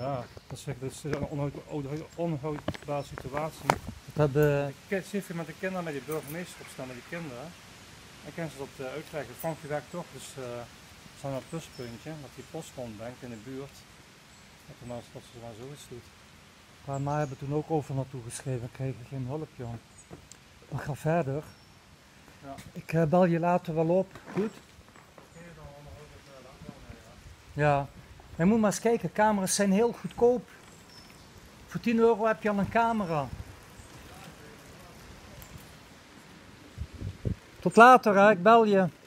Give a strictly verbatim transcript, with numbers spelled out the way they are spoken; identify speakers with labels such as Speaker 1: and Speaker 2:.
Speaker 1: Ja, dat is, dat is een onhoudbare situatie.
Speaker 2: Dat hebben...
Speaker 1: Ik zit hier met de kinderen, met die burgemeester opstaan met die kinderen. Ik kan ze dat uh, uitleggen. Frankie werkt toch, dus uh, we staan een pluspuntje, dat die post rondbrengt in de buurt. Dat, maar, dat ze maar zoiets doet.
Speaker 2: Ja, maar hebben toen ook over naartoe geschreven, ik kreeg geen hulp, joh. Maar ga verder.
Speaker 1: Ja.
Speaker 2: Ik uh, bel je later wel op, goed? Ja. Je moet maar eens kijken, camera's zijn heel goedkoop. Voor tien euro heb je al een camera. Tot later, hè? Ik bel je.